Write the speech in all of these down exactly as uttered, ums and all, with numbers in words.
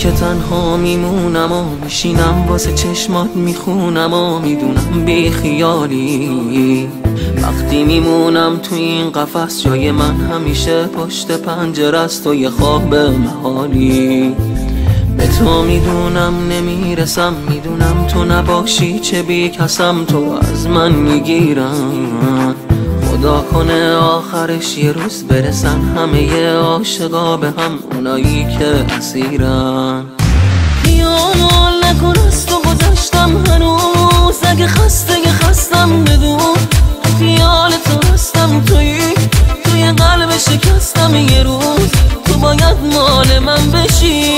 که تنها میمونم و میشینم واسه چشمات میخونم و میدونم بی خیالی. وقتی میمونم تو این قفس جای من همیشه پشت پنجره است و یه خواب محالی. به تو میدونم نمیرسم، میدونم تو نباشی چه بی کسم، تو از من میگیرم. خدا کنه آخرش یه روز برسن همه عاشقا به هم، اونایی که اسیرن. خیال نکن از تو گذشتم هنوز، اگه خسته خستم بدون خیال تو هستم. توی توی قلب شکستم یه روز تو باید مال من بشی.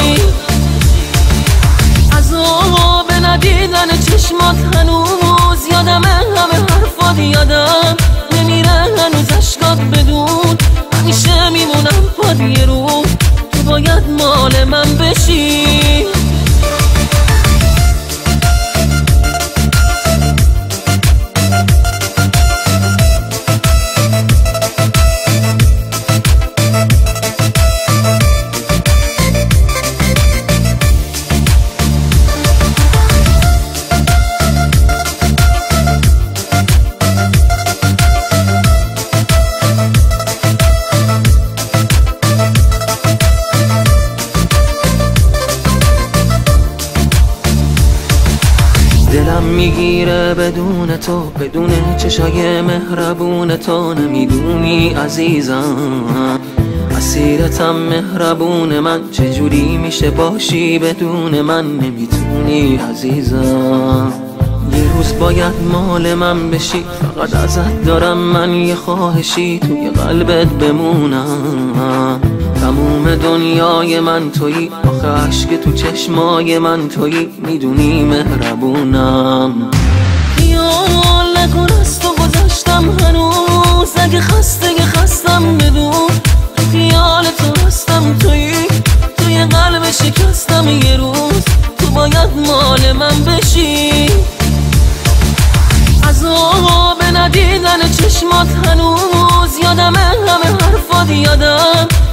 عذاب ندیدن چشمات هنوز یادمه، همه حرفات یادم نمیره هنوز اشکات بدون. همیشه میمونم پاد یه روز تو باید مال من بشی. دلم میگیره بدون تو، بدون چشای مهربون تو. نمیدونی عزیزم اسیرتم مهربون من، چجوری میشه باشی بدون من؟ نمیتونی عزیزم. یه روز باید مال من بشی، فقط ازت دارم من یه خواهشی، توی قلبت بمونم. تموم دنیای من تویی، آخه عشق تو چشمای من تویی، میدونی مهربونم. خیال نکن از تو گذشتم هنوز، اگه خسته خستم بدون خیال تو هستم. تویی توی قلب شکستم یه روز تو باید مال من بشی. عذاب ندیدن چشمات هنوز یادمه، همه حرفات یادم